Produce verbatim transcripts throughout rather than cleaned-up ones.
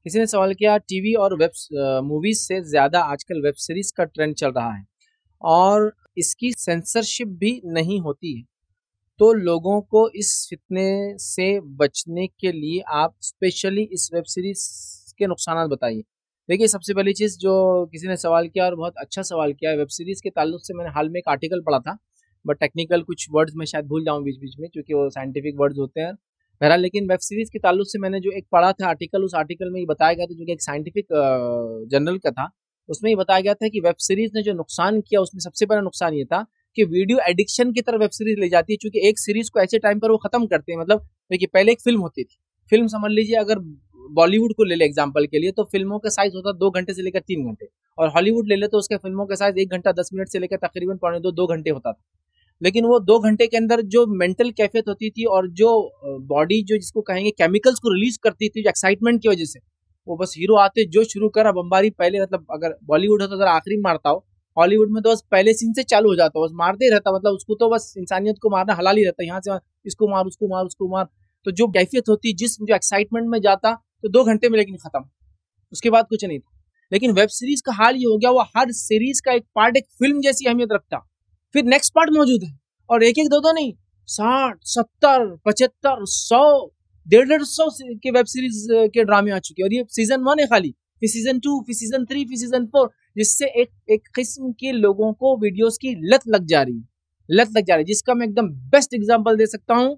किसी ने सवाल किया टीवी और वेब मूवीज से ज्यादा आजकल वेब सीरीज का ट्रेंड चल रहा है और इसकी सेंसरशिप भी नहीं होती है, तो लोगों को इस फितने से बचने के लिए आप स्पेशली इस वेब सीरीज के नुकसान बताइए। देखिए, सबसे पहली चीज़ जो किसी ने सवाल किया और बहुत अच्छा सवाल किया है, वेब सीरीज़ के ताल्लुक से मैंने हाल में एक आर्टिकल पढ़ा था, बट टेक्निकल कुछ वर्ड्स मैं शायद भूल जाऊँ बीच बीच में, क्योंकि वो साइंटिफिक वर्ड्स होते हैं। बहरहाल, लेकिन वेब सीरीज़ के ताल्लुक से मैंने जो एक पढ़ा था आर्टिकल, उस आर्टिकल में ये बताया गया था, जो कि एक साइंटिफिक जर्नल का था। उसमें ये बताया गया था कि वेब सीरीज़ ने जो नुकसान किया, उसमें सबसे बड़ा नुकसान ये था कि वीडियो एडिक्शन की तरफ वेब सीरीज ले जाती है, क्योंकि एक सीरीज को ऐसे टाइम पर वो खत्म करते हैं। मतलब देखिए, पहले एक फिल्म होती थी, फिल्म समझ लीजिए, अगर बॉलीवुड को ले ले एग्जांपल के लिए, तो फिल्मों का साइज होता दो घंटे से लेकर तीन घंटे, और हॉलीवुड ले ले तो उसके फिल्मों का साइज एक घंटा दस मिनट से लेकर तकरीबन पौने दो दो घंटे होता था। लेकिन वो दो घंटे के अंदर जो मेंटल कैफियत होती थी और जो बॉडी जो जिसको कहेंगे केमिकल्स को रिलीज करती थी एक्साइटमेंट की वजह से, वो बस हीरो आते जो शुरू करा बमबारी, पहले मतलब अगर बॉलीवुड होता तो आखिरी मारता हो, हॉलीवुड में तो बस पहले सीन से चालू हो जाता, बस मारते ही रहता। मतलब उसको तो बस इंसानियत को मारना हलाल ही रहता, यहाँ से इसको मार उसको मार उसको मार। तो जो कैफियत होती, जिस जो एक्साइटमेंट में जाता, तो दो घंटे में लेकिन खत्म, उसके बाद कुछ नहीं था। लेकिन वेब सीरीज का हाल ये हो गया, वो हर सीरीज का एक पार्ट एक फिल्म जैसी अहमियत रखता, फिर नेक्स्ट पार्ट मौजूद है, और एक एक दो दो नहीं, साठ सत्तर पचहत्तर सौ डेढ़ डेढ़ सौ के वेब सीरीज के ड्रामे आ चुके हैं, और ये सीजन वन है खाली, फिर सीजन टू, फिर सीजन थ्री, फिर सीजन फोर, जिससे एक एक किस्म के लोगों को वीडियोस की लत लग जा रही है, लत लग जा रही है। जिसका मैं एकदम बेस्ट एग्जांपल दे सकता हूं,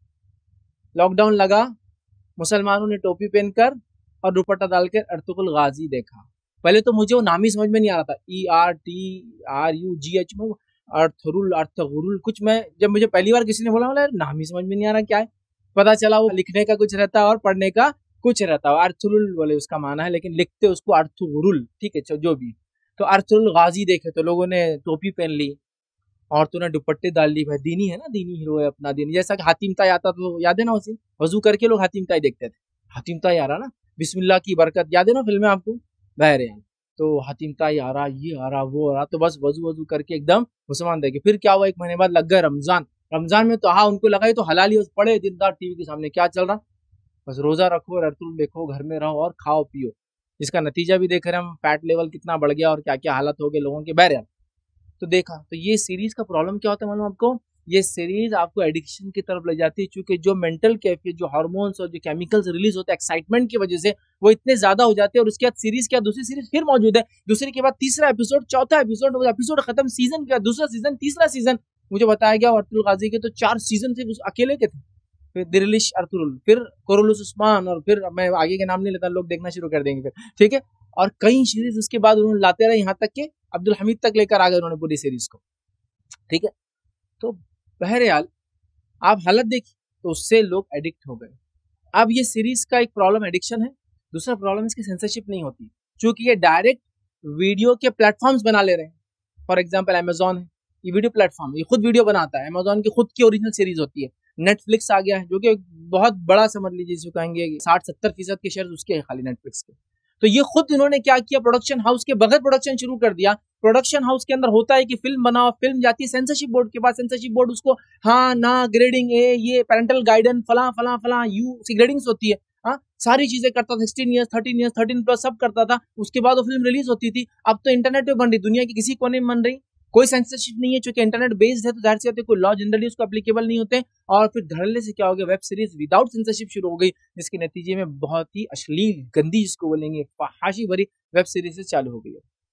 लॉकडाउन लगा, मुसलमानों ने टोपी पहनकर और दुपट्टा डालकर अर्तुगरुल गाजी देखा। पहले तो मुझे वो नाम ही समझ में नहीं आ रहा था, E R T R U G H, Ertugrul Ertugrul कुछ, मैं जब मुझे पहली बार किसी ने बोला, बोला नाम ही समझ में नहीं आ रहा क्या है। पता चला वो लिखने का कुछ रहता है और पढ़ने का कुछ रहता है। अर्थरुल बोले उसका माना है, लेकिन लिखते उसको अर्थगुरुल, ठीक है जो भी। तो अर्थरुल गाजी देखे तो लोगों ने टोपी पहन ली, औरतों ने दुपट्टे डाल ली। भाई दीनी है ना, दीनी हीरो है अपना, दीनी। जैसा कि हातिम ताई आता तो याद है ना, उसी वजू करके लोग हातिम ताई देखते थे, हातिम ताई आ रहा ना, बिस्मिल्लाह की बरकत, याद है ना फिल्म में आपको, बहरे तो हातिम ताई आ रहा, ये आ रहा, वो आ रहा, तो बस वजू वजू करके एकदम मुसलमान देखे। फिर क्या हुआ, एक महीने बाद लग गए रमजान। रमजान में तो हाँ, उनको लगा तो हलाली, पड़े दिन रात टीवी के सामने, क्या चल रहा, बस रोजा रखो, रतुल देखो, घर में रहो और खाओ पियो। इसका नतीजा भी देख रहे हैं हम, फैट लेवल कितना बढ़ गया और क्या क्या हालत हो गए लोगों के, बहरे। तो देखा, तो ये सीरीज का प्रॉब्लम क्या होता है मालूम आपको, ये सीरीज आपको एडिक्शन की तरफ ले जाती है, क्योंकि जो मेंटल कैफियत, जो हार्मोन्स और जो केमिकल्स रिलीज होते हैं एक्साइटमेंट की वजह से, वो इतने ज्यादा हो जाते हैं। और उसके बाद सीरीज क्या, दूसरी सीरीज फिर मौजूद है, दूसरी के बाद तीसरा एपिसोड, चौथा एपिसोड, एपिसोड खत्म, सीजन का दूसरा सीजन, तीसरा सीजन। मुझे बताया गया अर्तुगरुल गाजी के तो चार सीजन थे, अकेले के थे। फिर दिरलिश अर्तुगरुल, फिर कुरुलुस उस्मान, और फिर मैं आगे के नाम नहीं लेता, लोग देखना शुरू कर देंगे फिर, ठीक है। और कई सीरीज उसके बाद उन्होंने लाते रहे, यहाँ तक के अब्दुल हमीद तक लेकर आ गए उन्होंने पूरी सीरीज को, ठीक है। तो बहरहाल आप हालत देखिए, तो उससे लोग एडिक्ट हो गए। अब ये सीरीज का एक प्रॉब्लम एडिक्शन है, दूसरा प्रॉब्लम इसकी सेंसरशिप नहीं होती, क्योंकि ये डायरेक्ट वीडियो के प्लेटफॉर्म्स बना ले रहे हैं। फॉर एग्जांपल अमेजॉन है, ये वीडियो प्लेटफॉर्म, ये खुद वीडियो बनाता है, अमेजॉन की खुद की ओरिजिनल सीरीज होती है। नेटफ्लिक्स आ गया है, जो कि बहुत बड़ा समझ लीजिए, जिसको कहेंगे साठ सत्तर फीसद के शेयर उसके हैं खाली नेटफ्लिक्स के। तो ये खुद इन्होंने क्या किया, प्रोडक्शन हाउस के बगैर प्रोडक्शन शुरू कर दिया। प्रोडक्शन हाउस के अंदर होता है कि फिल्म बनाओ, फिल्म जाती है सेंसरशिप बोर्ड के पास, सेंसरशिप बोर्ड उसको हाँ ना, ग्रेडिंग ए, ये पेरेंटल गाइडेंस, फला फला फला, यू सी ग्रेडिंग्स होती है, हाँ सारी चीजें करता था, sixteen years thirteen years thirteen plus सब करता था। उसके बाद वो फिल्म रिलीज होती थी। अब तो इंटरनेट पे बन रही, दुनिया के किसी कोने में बन रही, कोई सेंसरशिप नहीं है, क्योंकि इंटरनेट बेस्ड है, तो जाहिर सी बात है कोई लॉ जनरली उसको एप्लीकेबल नहीं होते। और फिर धड़ल्ले से क्या हो गया, वेब सीरीज विदाउट सेंसरशिप शुरू हो गई, जिसके नतीजे में बहुत ही अश्लील, गंदी, जिसको बोलेंगे फहाशी भरी वेब सीरीज चालू हो गई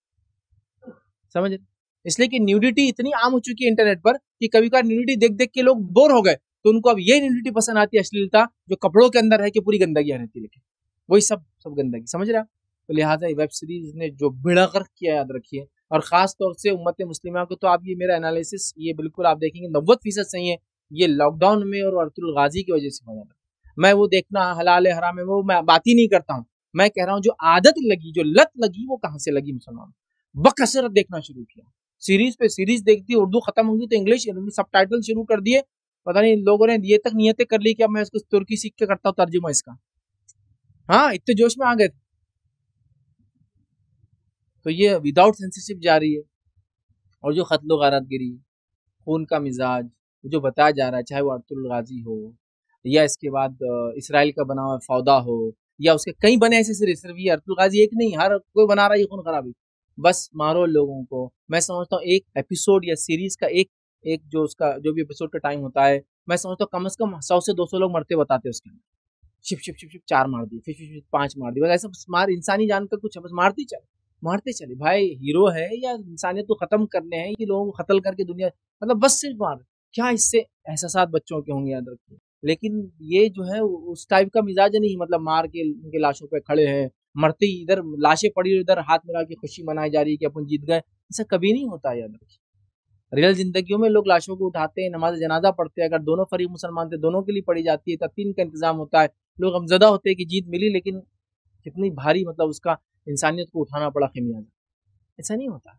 है, समझ। इसलिए कि न्यूडिटी इतनी आम हो चुकी है इंटरनेट पर कि कभी कभार न्यूडिटी देख देख के लोग बोर हो गए, तो उनको अब ये न्यूडिटी पसंद आती है, अश्लीलता जो कपड़ों के अंदर है, कि पूरी गंदगी रहती है, लेकिन वही सब सब गंदगी, समझ रहे आप। तो लिहाजा वेब सीरीज ने जो बेड़ा गर्क किया, याद रखिए, और खास तौर से उम्मत मुस्लिमा को। तो आप ये मेरा एनालिसिस, ये बिल्कुल आप देखेंगे नब्बे फीसद सही है, ये लॉकडाउन में और अर्तुगरुल गाजी की वजह से बना था। मैं वो देखना हलाल है हराम है, वो मैं बात ही नहीं करता हूँ। मैं कह रहा हूँ जो आदत लगी, जो लत लगी, वो कहाँ से लगी मुसलमान, बकसरत देखना शुरू किया, सीरीज पे सीरीज देखती, उर्दू खत्म होगी तो इंग्लिश सबटाइटल शुरू कर दिए। पता नहीं लोगों ने ये तक नियतें कर ली कि अब मैं इसको तुर्की सीख के करता हूँ तर्जुमा इसका, हाँ इतने जोश में आ गए थे। तो ये विदाउट सेंसरशिप जारी है। और जो खत्लो गारतगिरी, खून का मिजाज, जो बताया जा रहा है, चाहे वो अर्तुगरुल गाजी हो, या इसके बाद इसराइल का बना हुआ फौदा हो, या उसके कई बने ऐसे सीरीज, सिर्फ ये अब्दुल गाजी एक नहीं, हर कोई बना रहा है ये खून खराबी, बस मारो लोगों को। मैं समझता हूँ एक एपिसोड या सीरीज का एक एक जो उसका जो भी एपिसोड का टाइम होता है, मैं समझता हूँ कम से कम सौ से दो सौ लोग मरते बताते हैं उसके अंदर। शिप शिप शिप शिप चार मार दिए, फिर फिर फिर पांच मार दिए, बस ऐसा मार इंसानी जान का कुछ है, बस मारते चले मारते चले। भाई हीरो है या इंसानियत को खत्म करने हैं कि लोगों को कत्ल करके दुनिया, मतलब बस सिर्फ मार, क्या इससे एहसास बच्चों के होंगे याद रखिए। लेकिन ये जो है उस टाइप का मिजाज नहीं, मतलब मार के उनके लाशों पे खड़े हैं, मरते ही इधर लाशें पड़ी इधर हाथ मिला के खुशी मनाई जा रही है कि अपन जीत गए, ऐसा कभी नहीं होता याद रखिए। रियल जिंदगियों में लोग लाशों को उठाते हैं, नमाज जनाजा पढ़ते हैं, अगर दोनों फरीक मुसलमान थे दोनों के लिए पढ़ी जाती है, तदफीन का इंतजाम होता है, लोग गमजदा होते हैं कि जीत मिली, लेकिन कितनी भारी मतलब उसका इंसानियत को उठाना पड़ा खमियाजा, ऐसा नहीं होता।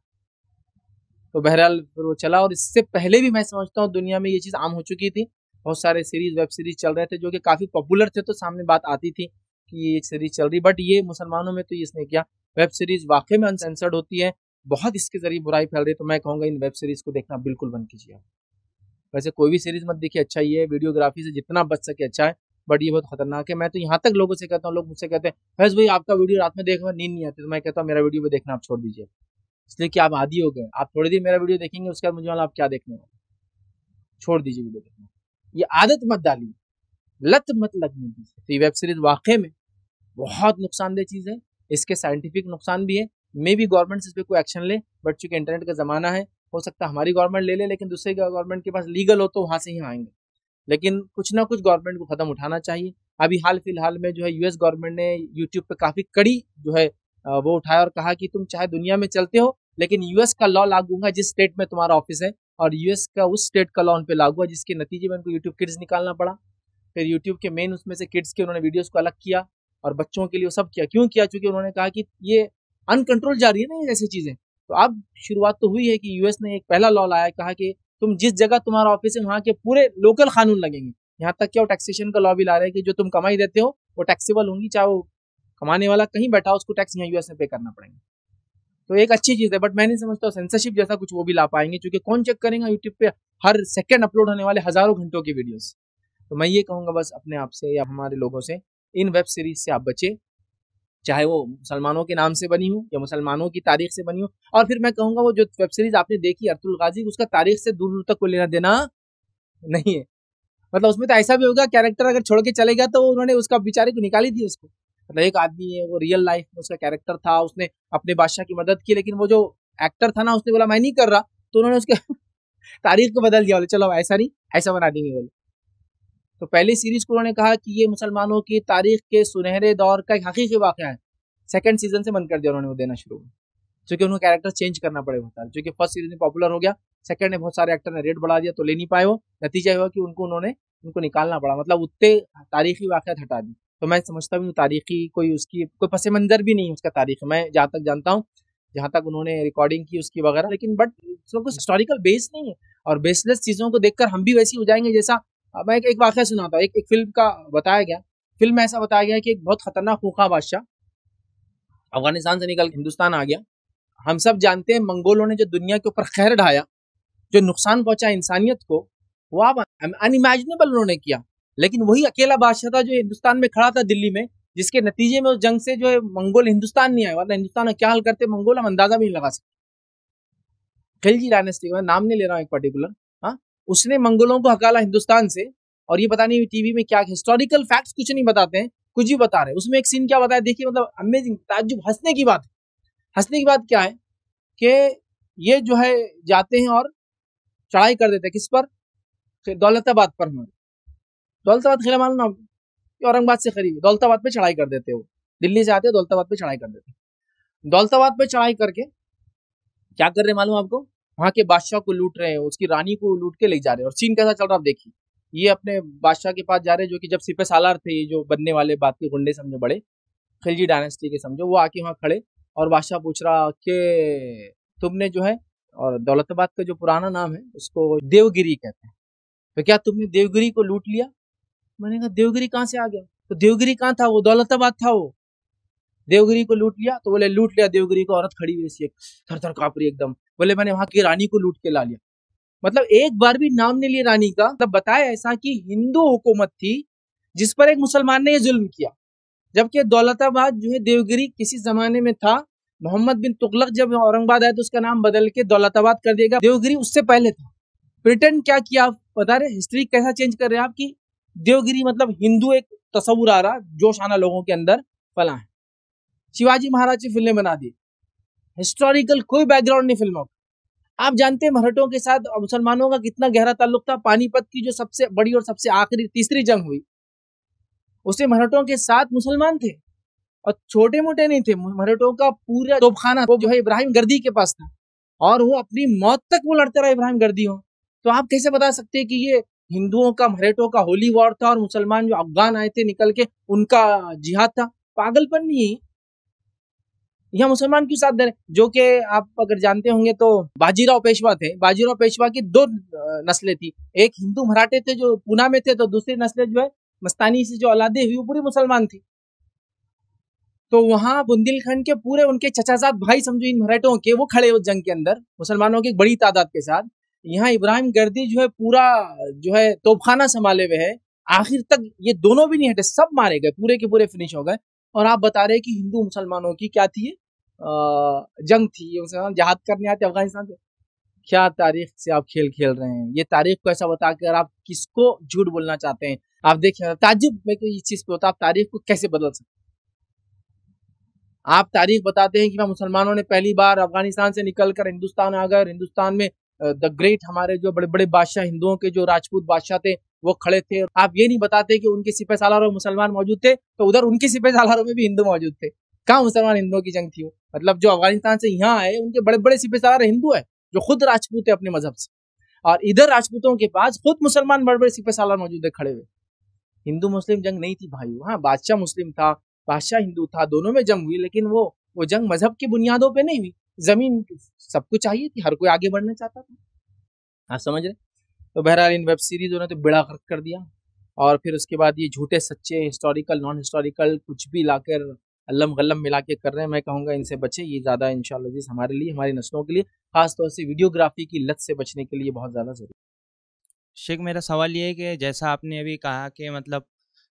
तो बहरहाल फिर वो चला, और इससे पहले भी मैं समझता हूँ दुनिया में ये चीज़ आम हो चुकी थी, बहुत सारे सीरीज वेब सीरीज चल रहे थे जो कि काफ़ी पॉपुलर थे, तो सामने बात आती थी कि ये सीरीज चल रही, बट ये मुसलमानों में तो ये इसने किया, वेब सीरीज वाकई में अनसेंसर्ड होती है, बहुत इसके जरिए बुराई फैल रही है, तो मैं कहूँगा इन वेब सीरीज को देखना बिल्कुल बंद कीजिए। वैसे कोई भी सीरीज मत देखिए, अच्छा ही है, वीडियोग्राफी से जितना बच सके अच्छा है, बट ये बहुत खतरनाक है। मैं तो यहाँ तक लोगों से कहता हूँ, लोग मुझसे कहते हैं फैज भाई आपका वीडियो रात में देखने में नींद नहीं आती, तो मैं कहता हूँ मेरा वीडियो भी देखना आप छोड़ दीजिए, इसलिए कि आप आदी हो गए, आप थोड़ी देर मेरा वीडियो देखेंगे उसके बाद मुझे वाला आप क्या देखने वाले, छोड़ दीजिए वीडियो देखना, ये आदत मत डालिए, लत मत लगने दीजिए। तो ये वेब सीरीज वाकई में बहुत नुकसानदेह चीज़ है, इसके साइंटिफिक नुकसान भी है, मे भी गवर्नमेंट इस पर कोई एक्शन ले, बट चूंकि इंटरनेट का ज़माना है, हो सकता है हमारी गवर्नमेंट ले ले, लेकिन दूसरे गवर्नमेंट के पास लीगल हो तो वहाँ से ही आएंगे, लेकिन कुछ ना कुछ गवर्नमेंट को कदम उठाना चाहिए। अभी हाल फिलहाल में जो है यूएस गवर्नमेंट ने यूट्यूब पे काफ़ी कड़ी जो है वो उठाया और कहा कि तुम चाहे दुनिया में चलते हो, लेकिन यूएस का लॉ लागू होगा जिस स्टेट में तुम्हारा ऑफिस है, और यूएस का उस स्टेट का लॉ उन पे लागू है, जिसके नतीजे में उनको यूट्यूब किड्स निकालना पड़ा। फिर यूट्यूब के मेन उसमें से किड्स के उन्होंने वीडियोस को अलग किया, और बच्चों के लिए वो सब किया, क्यों किया? क्योंकि उन्होंने कहा कि ये अनकंट्रोल जा रही है ना ऐसी चीज़ें। तो अब शुरुआत तो हुई है कि यूएस ने एक पहला लॉ लाया, कहा कि तुम जिस जगह तुम्हारा ऑफिस है वहाँ के पूरे लोकल कानून लगेंगे, यहाँ तक क्या वो टैक्सेशन का लॉ भी ला रहे हैं कि जो तुम कमाई देते हो वो टैक्सेबल होंगी, चाहे वो कमाने वाला कहीं बैठा हो उसको टैक्स यहाँ यूएस में पे करना पड़ेगा। तो एक अच्छी चीज़ है, बट मैं नहीं समझता सेंसरशिप जैसा कुछ वो भी ला पाएंगे, क्योंकि कौन चेक करेगा यूट्यूब पे हर सेकंड अपलोड होने वाले हजारों घंटों की वीडियोस। तो मैं ये कहूँगा बस अपने आप से या हमारे लोगों से, इन वेब सीरीज से आप बचे, चाहे वो मुसलमानों के नाम से बनी हो या मुसलमानों की तारीख से बनी हो। और फिर मैं कहूँगा वो जो वेब सीरीज आपने देखी अब्दुल गाजी, उसका तारीख से दूर दूर तक कोई लेना देना नहीं है, मतलब उसमें तो ऐसा भी होगा कैरेक्टर अगर छोड़ के चले गया तो उन्होंने उसका बेचारे को निकाली थी उसको, मतलब एक आदमी है वो रियल लाइफ में उसका कैरेक्टर था, उसने अपने बादशाह की मदद की, लेकिन वो जो एक्टर था ना उसने बोला मैं नहीं कर रहा, तो उन्होंने उसके तारीख को बदल दिया, बोले चलो ऐसा नहीं ऐसा बना देंगे बोले। तो पहली सीरीज को उन्होंने कहा कि ये मुसलमानों की तारीख के सुनहरे दौर का एक हकीकी वाक़या है, सेकंड सीजन से बंद कर दिया उन्होंने वो देना शुरू, क्योंकि उनको कैरेक्टर चेंज करना पड़े होता है, क्योंकि फर्स्ट सीरीज में पॉपुलर हो गया, सेकंड में बहुत सारे एक्टर ने रेट बढ़ा दिया तो ले नहीं पाए वो, नतीजा हुआ कि उनको उन्होंने उनको निकालना पड़ा, मतलब उतने तारीखी वाक़यात हटा दी। तो मैं समझता हूँ तारीखी कोई उसकी कोई पस मंज़र भी नहीं है उसका तारीख, मैं जहाँ तक जानता हूँ, जहाँ तक उन्होंने रिकॉर्डिंग की उसकी वगैरह, लेकिन बट उसका कुछ हिस्टोरिकल बेस नहीं है, और बेसलेस चीज़ों को देखकर हम भी वैसी हो जाएंगे जैसा। मैं एक, एक वाक़या सुनाता हूँ, एक, एक फिल्म का बताया गया, फिल्म में ऐसा बताया गया कि एक बहुत खतरनाक खूंखार बादशाह अफगानिस्तान से निकल हिंदुस्तान आ गया। हम सब जानते हैं मंगोलों ने जो दुनिया के ऊपर खैर ढाया, जो नुकसान पहुंचा इंसानियत को, वो आप अनइमेजिनेबल उन्होंने किया, लेकिन वही अकेला बादशाह था जो हिंदुस्तान में खड़ा था दिल्ली में, जिसके नतीजे में उस जंग से जो है मंगोल हिंदुस्तान नहीं आए, वरना हिंदुस्तान में क्या हाल करते मंगोल हम अंदाजा भी नहीं लगा सकते। खिलजी डायनेस्टी का नाम नहीं ले रहा हूँ एक पर्टिकुलर, हाँ, उसने मंगोलों को हकाला हिंदुस्तान से, और ये पता नहीं टीवी में क्या हिस्टोरिकल फैक्ट्स कुछ नहीं बताते हैं, कुछ भी बता रहे हैं। उसमें एक सीन क्या बताया देखिए, मतलब अमेजिंग, ताज्जुब, हंसने की बात। हंसने की बात क्या है कि ये जो है जाते हैं और चढ़ाई कर देते हैं, किस पर? दौलताबाद पर। हमारे दौलताबाद किला मालूम ना, औरंगाबाद से करीब, दौलताबाद पे चढ़ाई कर देते हो, दिल्ली से आते हैं दौलताबाद पे चढ़ाई कर देते हैं। दौलताबाद पे चढ़ाई करके क्या कर रहे मालूम आपको? वहां के बादशाह को लूट रहे हैं, उसकी रानी को लूट के ले जा रहे हैं, और सीन कैसा चल रहा है देखिए। ये अपने बादशाह के पास जा रहे हैं, जो कि जब सिपह सालार थे, ये जो बनने वाले बात के गुंडे समझो, बड़े खिलजी डायनेस्टी के समझो, वो आके वहाँ खड़े, और बादशाह पूछ रहा कि तुमने जो है, और दौलताबाद का जो पुराना नाम है उसको देवगिरी कहते हैं, तो क्या तुमने देवगिरी को लूट लिया? मैंने कहा देवगिरी कहाँ से आ गया? तो देवगिरी कहाँ था? वो दौलताबाद था, वो देवगिरी को लूट लिया। तो बोले लूट लिया देवगिरी को, औरत खड़ी हुई थी थर थर काँप रही एकदम, बोले मैंने वहां की रानी को लूट के ला लिया। मतलब एक बार भी नाम नहीं लिया रानी का, मतलब बताया ऐसा कि हिंदू हुकूमत थी जिस पर एक मुसलमान ने ये जुल्म किया, जबकि दौलताबाद जो है देवगिरी किसी जमाने में था, मोहम्मद बिन तुगलक जब औरंगाबाद आया तो उसका नाम बदल के दौलताबाद कर दिया गया, देवगिरी उससे पहले था। प्रिटेंड क्या किया आप बता रहे, हिस्ट्री कैसा चेंज कर रहे हैं आप कि देवगिरी मतलब हिंदू एक तस्वुर आ रहा, जोश आना लोगों के अंदर फला है। शिवाजी महाराज की फिल्में बना दी, हिस्टोरिकल कोई बैकग्राउंड नहीं फिल्मों का। आप जानते हैं मराठों के साथ मुसलमानों का कितना गहरा ताल्लुक था। पानीपत की जो सबसे बड़ी और सबसे आखिरी तीसरी जंग हुई, उससे मराठों के साथ मुसलमान थे और छोटे मोटे नहीं थे। मराठों का पूरा तोपखाना वो जो है इब्राहिम गर्दी के पास था और वो अपनी मौत तक वो लड़ते रहे इब्राहिम गर्दी हो। तो आप कैसे बता सकते हैं कि ये हिंदुओं का मराठों का होली वॉर था और मुसलमान जो अफगान आए थे निकल के उनका जिहाद था? पागलपन नहीं है। यहाँ मुसलमान क्यों साथ दे रहे? जो कि आप अगर जानते होंगे तो बाजीराव पेशवा थे, बाजीराव पेशवा की दो नस्लें थी, एक हिंदू मराठे थे जो पूना में थे, तो दूसरी नस्लें जो है मस्तानी से जो औलादे हुई वो पूरी मुसलमान थी। तो वहां बुंदेलखंड के पूरे उनके चचाजाद भाई समझो इन मराठों के, वो खड़े उस जंग के अंदर मुसलमानों की एक बड़ी तादाद के साथ। यहाँ इब्राहिम गर्दी जो है पूरा जो है तोपखाना संभाले हुए है, आखिर तक ये दोनों भी नहीं हटे, सब मारे गए, पूरे के पूरे फिनिश हो गए। और आप बता रहे कि हिंदू मुसलमानों की क्या थी, जंग थी, मुसलमान जहाद करने आते अफगानिस्तान से। क्या तारीख से आप खेल खेल रहे हैं? ये तारीख को ऐसा बताकर आप किसको झूठ बोलना चाहते हैं? आप देखिए ताज्जुब में इस चीज पे होता, आप तारीख को कैसे बदल सकते? आप तारीख बताते हैं कि मुसलमानों ने पहली बार अफगानिस्तान से निकलकर हिंदुस्तान आ गए, हिंदुस्तान में द ग्रेट हमारे जो बड़े बड़े बादशाह हिंदुओं के जो राजपूत बादशाह थे वो खड़े थे। आप ये नहीं बताते कि उनके सिपह सालारों में मुसलमान मौजूद थे, तो उधर उनके सिपह सालारों में भी हिंदू मौजूद थे। कहाँ मुसलमान हिंदुओं की जंग थी? मतलब जो अफगानिस्तान से यहाँ आए उनके बड़े बड़े सिपह सालार हिंदू है जो खुद राजपूत है अपने मजहब से, और इधर राजपूतों के पास खुद मुसलमान बड़े बड़े सिपह सालार मौजूद है खड़े हुए। हिंदू मुस्लिम जंग नहीं थी भाई, हाँ बादशाह मुस्लिम था, बादशाह हिंदू था, दोनों में जंग हुई, लेकिन वो वो जंग मजहब की बुनियादों पे नहीं हुई। जमीन सबको चाहिए थी, हर कोई आगे बढ़ना चाहता था, आप समझ रहे? तो बहरहाल इन वेब सीरीजों ने तो बेड़ा गर्क कर दिया, और फिर उसके बाद ये झूठे सच्चे हिस्टोरिकल नॉन हिस्टोरिकल कुछ भी लाकर अल्लम गल्लम मिला के कर रहे हैं। मैं कहूँगा इनसे बचे, ये ज़्यादा इंशाल्लाह हमारे लिए, हमारी नस्लों के लिए, खासतौर से वीडियोग्राफी की लत से बचने के लिए बहुत ज़्यादा जरूरी। शेख मेरा सवाल ये है कि जैसा आपने अभी कहा कि मतलब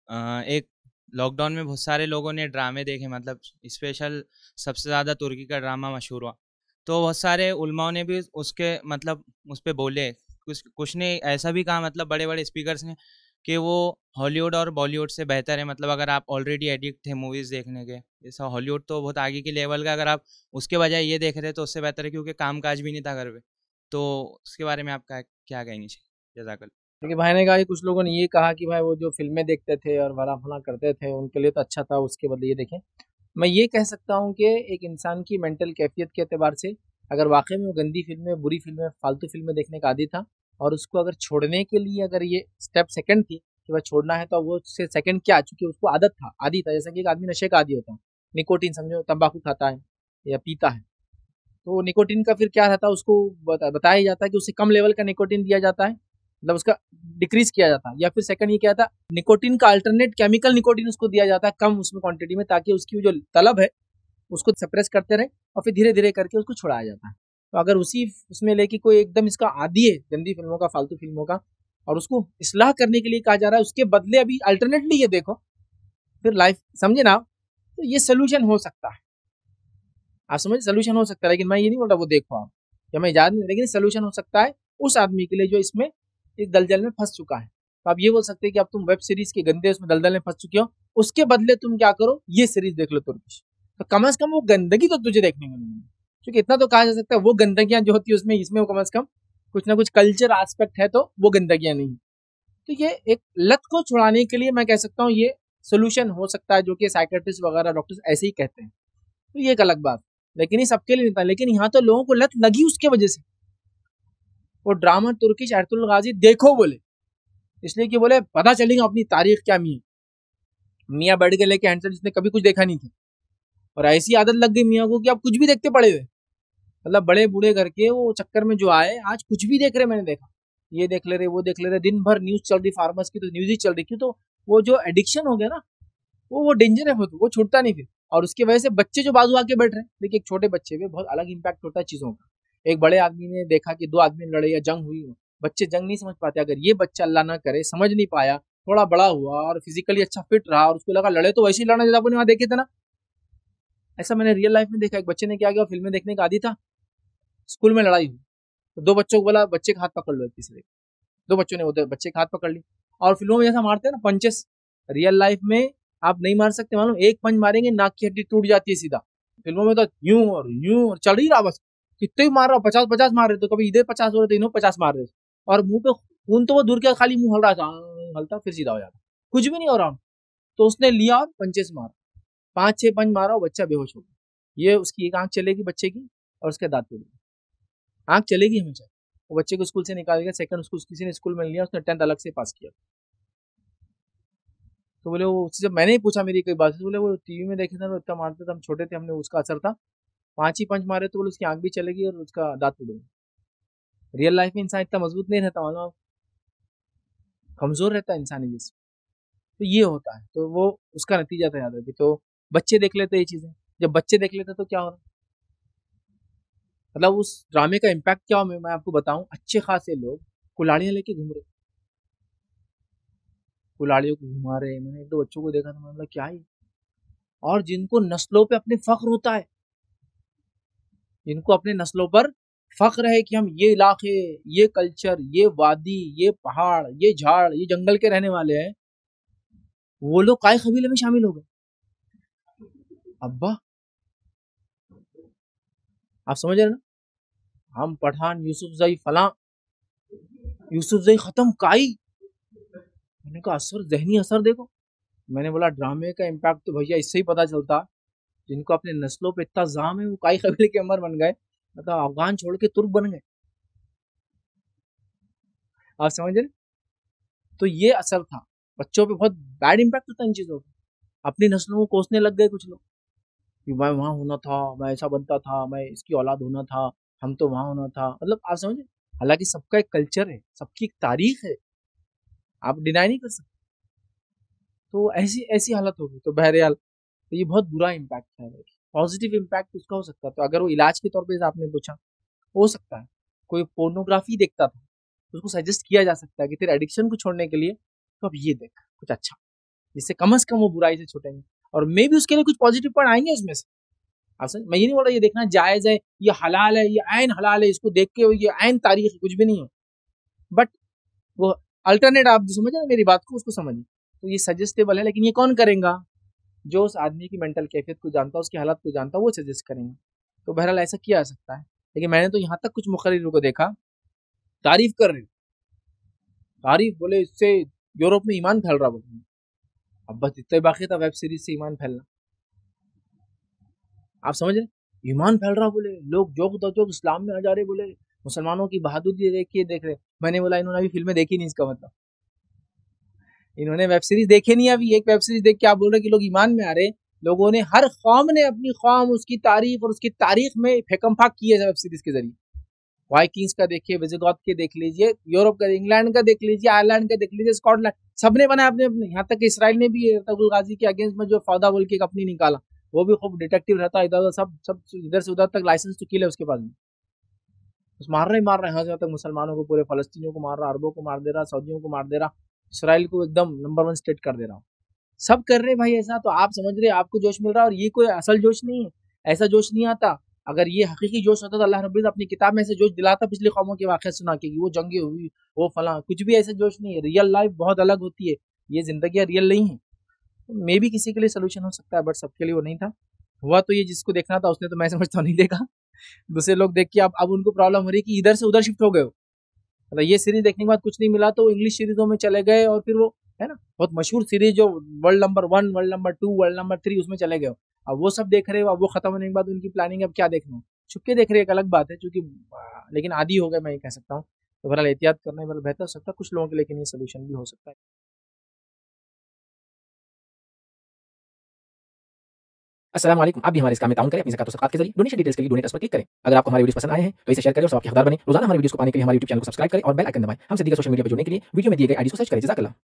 एक लॉकडाउन में बहुत सारे लोगों ने ड्रामे देखे, मतलब स्पेशल सबसे ज़्यादा तुर्की का ड्रामा मशहूर हुआ, तो बहुत सारे उलमाओं ने भी उसके मतलब उस पर बोले, कुछ कुछ ने ऐसा भी कहा, मतलब बड़े बड़े स्पीकर्स ने, कि वो हॉलीवुड और बॉलीवुड से बेहतर है। मतलब अगर आप ऑलरेडी एडिक्ट थे मूवीज़ देखने के, जैसा हॉलीवुड तो बहुत आगे के लेवल का, अगर आप उसके बजाय ये देख रहे तो उससे बेहतर है, क्योंकि काम काज भी नहीं था घर पे। तो उसके बारे में आप क्या क्या कहेंगे? जज़ाकल्लाह। क्योंकि भाई ने कहा कि कुछ लोगों ने ये कहा कि भाई वो जो फिल्में देखते थे और भला फला करते थे उनके लिए तो अच्छा था, उसके बदले ये देखें। मैं ये कह सकता हूँ कि एक इंसान की मेंटल कैफियत के अतबार से अगर वाकई में वो गंदी फिल्में, बुरी फिल्में, फालतू फिल्में देखने का आदी था, और उसको अगर छोड़ने के लिए अगर ये स्टेप सेकंड थी कि वह छोड़ना है, तो वो से सेकंड क्या, चूंकि उसको आदत था, आदि था, जैसा कि एक आदमी नशे का आदि होता है, निकोटीन समझो, तंबाकू खाता है या पीता है, तो निकोटीन का फिर क्या रहता है, उसको बता, बताया जाता है कि उसे कम लेवल का निकोटीन दिया जाता है, मतलब उसका डिक्रीज किया जाता है। या फिर सेकंड ये क्या था, निकोटीन का अल्टरनेट केमिकल निकोटीन उसको दिया जाता है कम उसमें क्वांटिटी में, ताकि उसकी जो तलब है उसको सप्रेस करते रहे और फिर धीरे धीरे करके उसको छुड़ाया जाता है। तो अगर उसी उसमें लेके कोई एकदम इसका आदी है गंदी फिल्मों का, फालतू फिल्मों का, और उसको इस्लाह करने के लिए कहा जा रहा है, उसके बदले अभी अल्टरनेटली ये देखो, फिर लाइफ समझे ना, तो ये सोल्यूशन हो सकता है। आप समझे, सोल्यूशन हो सकता है, लेकिन मैं ये नहीं बोल रहा वो देखो आप, या मैं याद नहीं, लेकिन सोल्यूशन हो सकता है उस आदमी के लिए जो इसमें इस दलदल में फंस चुका है। तो आप ये बोल सकते हैं कि अब तुम वेब सीरीज के गंदे उसमें दलदल में फंस चुके हो, उसके बदले तुम क्या करो, ये सीरीज देख लो तुर्किश, तो कम से कम वो गंदगी तो तुझे देखने को नहीं मिलेगी। क्योंकि इतना तो कहा जा सकता है वो गंदगियां जो होती है उसमें, इसमें वो कम से कम कुछ ना कुछ कल्चर एस्पेक्ट है, तो वो गंदगियां नहीं। तो ये एक लत को छुड़ाने के लिए मैं कह सकता हूँ ये सोल्यूशन हो सकता है, जो कि साइकेट्रिस्ट वगैरह डॉक्टर्स ऐसे ही कहते हैं। तो ये एक अलग बात, लेकिन ये सबके लिए नहीं था। लेकिन यहाँ तो लोगों को लत लगी उसके वजह से, वो ड्रामा तुर्किश एर्तुल गाजी देखो बोले, इसलिए कि बोले पता चलेगा अपनी तारीख क्या। मियाँ मियाँ बैठ के लेके हैंडसेट, जिसने कभी कुछ देखा नहीं था, और ऐसी आदत लग गई मियाँ को कि आप कुछ भी देखते पड़े हुए, मतलब बड़े बूढ़े करके वो चक्कर में जो आए, आज कुछ भी देख रहे, मैंने देखा ये देख ले रहे, वो देख ले रहे, दिन भर न्यूज चल रही, फार्मर्स की तो न्यूज ही चल रही। क्यों? तो वो जो एडिक्शन हो गया ना, वो वो डेंजर है, वो तो वो छूटता नहीं फिर। और उसकी वजह से बच्चे जो बाजू आके बैठ रहे हैं, देखिए एक छोटे बच्चे पे बहुत अलग इम्पैक्ट होता है चीजों का। एक बड़े आदमी ने देखा कि दो आदमी लड़े या जंग हुई, बच्चे जंग नहीं समझ पाते, अगर ये बच्चा अल्लाह ना करे समझ नहीं पाया थोड़ा बड़ा हुआ और फिजिकली अच्छा फिट रहा और उसको लगा लड़े तो वैसे ही लड़ना जैसा अपन वहां देखे थे ना, ऐसा मैंने रियल लाइफ में देखा। एक बच्चे ने क्या किया, फिल्में देखने का आदी था, स्कूल में लड़ाई हुई तो दो बच्चों को बोला बच्चे का हाथ पकड़ लो, तीसरे दो बच्चों ने वो बच्चे का हाथ पकड़ ली। और फिल्मों में जैसा मारते हैं ना पंचेस, रियल लाइफ में आप नहीं मार सकते, मालूम, एक पंच मारेंगे नाक की हड्डी टूट जाती है सीधा। फिल्मों में तो यूं और यूं और चल ही रहा बस, कितने ही मार रहा, पचास पचास मार रहे, तो कभी इधर पचास हो रहे थे, इन्हों पचास मार रहे, और मुंह पे खून तो वो दूर के खाली मुंह हल रहा था, हलता फिर सीधा हो जाता, कुछ भी नहीं हो रहा। तो उसने लिया और पंचेस मारा, पांच छह पंच मारा, बच्चा बेहोश हो गया। ये उसकी एक आंख चलेगी बच्चे की और उसके दांत टूट गए, आंख चलेगी हमेशा। वो बच्चे को स्कूल से निकाल गया, सेकंड उसको किसी ने स्कूल में लिया, उसने टेंथ अलग से पास किया। तो बोले वो, जब मैंने ही पूछा मेरी कोई बात, तो बोले वो टीवी में देखे थे, इतना मारते थे, हम छोटे थे, हमने उसका असर था, पांच ही पंच मारे तो बोले उसकी आंख भी चलेगी और उसका दांत टूट गया। रियल लाइफ में इंसान इतना मजबूत नहीं रहता, मालूम, कमजोर रहता है इंसानी जिसम। तो ये होता है, तो वो उसका नतीजा था याद है। तो बच्चे देख लेते ये चीजें, जब बच्चे देख लेते तो क्या हो रहा, मतलब उस ड्रामे का इम्पैक्ट क्या हो, मैं आपको बताऊं, अच्छे खासे लोग कुल्हाड़ियां लेके घूम रहे, कुल्हाड़ियों को घुमा रहे। मैंने एक दो बच्चों को देखा था, मैंने बोला क्या है, और जिनको नस्लों पे अपने फख्र होता है, जिनको अपने नस्लों पर फख्र है कि हम ये इलाके, ये कल्चर, ये वादी, ये पहाड़, ये झाड़, ये जंगल के रहने वाले हैं, वो लोग काय कबीले में शामिल हो गए। अब्बा आप समझ रहे ना, हम पठान, यूसुफ जई फला, यूसुफ जई खत्म काई। मैंने कहा असर, जहनी असर देखो। मैंने बोला ड्रामे का इम्पैक्ट तो भैया इससे ही पता चलता, जिनको अपने नस्लों पे इतना जाम है वो काई कबीले के अमर बन गए, मतलब अफगान छोड़ के तुर्क बन गए। आप समझ रहे, तो ये असर था, बच्चों पे बहुत बैड इम्पैक्ट होता है इन चीजों का। अपनी नस्लों को कोसने लग गए कुछ लोग कि मैं वहां होना था, मैं ऐसा बनता था, मैं इसकी औलाद होना था, हम तो वहां होना था, मतलब आप समझे। हालांकि सबका एक कल्चर है, सबकी एक तारीख है, आप डिनाई नहीं कर सकते। तो ऐसी ऐसी हालत होगी। तो बहरहाल तो ये बहुत बुरा इम्पैक्ट है। पॉजिटिव इम्पैक्ट उसका हो सकता है, तो अगर वो इलाज के तौर पे आपने पूछा, हो सकता है कोई पोर्नोग्राफी देखता था तो उसको सजेस्ट किया जा सकता है कि तेरे एडिक्शन को छोड़ने के लिए तो अब ये देख कुछ अच्छा, जिससे कम से कम वो बुराई से छूटेंगे, और मे भी उसके लिए कुछ पॉजिटिव पॉइंट आएंगे उसमें से। आप समझ, मैं ये नहीं बोल रहा ये देखना जायज है, ये हलाल है, ये ऐन हलाल है, इसको देख के ये ऐन तारीख है, कुछ भी नहीं है, बट वो अल्टरनेट, आप समझ रहे मेरी बात को, उसको समझिए। तो ये सजेस्टेबल है, लेकिन ये कौन करेगा, जो उस आदमी की मेंटल कैफियत को जानता है, उसकी हालत को जानता है, वो सजेस्ट करेंगे। तो बहरहाल ऐसा किया जा सकता है। लेकिन मैंने तो यहाँ तक कुछ मुखर्रिरों को देखा तारीफ कर रहे, तारीफ बोले इससे यूरोप में ईमान फैल रहा, बोले अब बस इतना बाकी था वेब सीरीज से ईमान फैलना। आप समझ रहे, ईमान फैल रहा, बोले लोग जोक दो जोक इस्लाम में आ जा रहे, बोले मुसलमानों की बहादुरी देख के देख रहे। मैंने बोला इन्होंने अभी फिल्में देखी नहीं, इसका मतलब इन्होंने वेब सीरीज देखे नहीं। अभी एक वेब सीरीज देख के आप बोल रहे कि लोग ईमान में आ रहे। लोगों ने, हर कौम ने अपनी कौम, उसकी तारीफ और उसकी तारीख में फेकम फाक की है वेब सीरीज के जरिए। वाइकिंग्स का देखिए, विजिगॉथ के देख लीजिए, यूरोप का, इंग्लैंड का देख लीजिए, आयरलैंड का देख लीजिए, स्कॉटलैंड, सबने बनाया अपने अपने। यहाँ तक इसराइल ने भी अर्तुगरुल गाजी के अगेंस्ट में जो फौदा बोल के अपनी निकाला, वो भी खूब डिटेक्टिव रहता है, इधर उधर सब सब इधर से उधर तक लाइसेंस तो किल है उसके पास में, बस मार रहे मार रहे हैं, यहाँ तक मुसलमानों को, पूरे फलस्तीनियों को मार रहा, अरबों को मार दे रहा, सऊदियों को मार दे रहा, इसराइल को एकदम नंबर वन स्टेट कर दे रहा हूँ। सब कर रहे भाई ऐसा, तो आप समझ रहे आपको जोश मिल रहा है, और ये कोई असल जोश नहीं है, ऐसा जोश नहीं आता। अगर ये हकीकी जोश होता तो अल्लाह रब्बुल इज्जत अपनी किताब में ऐसे जोश दिलाता, पिछली कौमों के वाक़या सुना के वो जंगे हुई, वो फला, कुछ भी ऐसा जोश नहीं है। रियल लाइफ बहुत अलग होती है, ये जिंदगी रियल नहीं है। मे भी किसी के लिए सोल्यूशन हो सकता है, बट सबके लिए वो नहीं था। हुआ तो ये जिसको देखना था उसने, तो मैं समझता हूँ नहीं देखा। दूसरे लोग देख के अब अब उनको प्रॉब्लम हो रही है कि इधर से उधर शिफ्ट हो गए हो, मतलब ये सीरीज देखने के बाद कुछ नहीं मिला तो इंग्लिश सीरीजों में चले गए, और फिर वो है ना बहुत मशहूर सीरीज जो world number one, world number two, world number three, उसमें चले गए। अब वो सब देख रहे हो, अब वो खत्म होने के बाद उनकी प्लानिंग अब क्या देखना, छुपके देख रहे, एक अलग बात है, क्योंकि लेकिन आदि हो गए, मैं ये कह सकता हूँ। तो बहरहाल एहतियात करना वाला बेहतर हो सकता है कुछ लोगों के, लेकिन ये सोल्यूशन भी हो सकता है। अस्सलाम वालेकुम। आप भी हमारे इस काम में ताउन करें अपनी ज़कात और सदक़ात के जरिए। डोनेशन डिटेल्स के लिए डोनेट पर क्लिक करें। अगर आपको हमारे वीडियोस पसंद आए हैं तो इसे शेयर करें और सबके हकदार बने। रोजाना हमारे वीडियोस को पाने के लिए हमारे यूट्यूब चैनल को सब्सक्राइब करें और बेल आइकन दबाएं। हमसे दीगर सोशल मीडिया पर जुड़ने के लिए वीडियो में दिए गए आईडी को सर्च करें। जज़ाकल्लाह।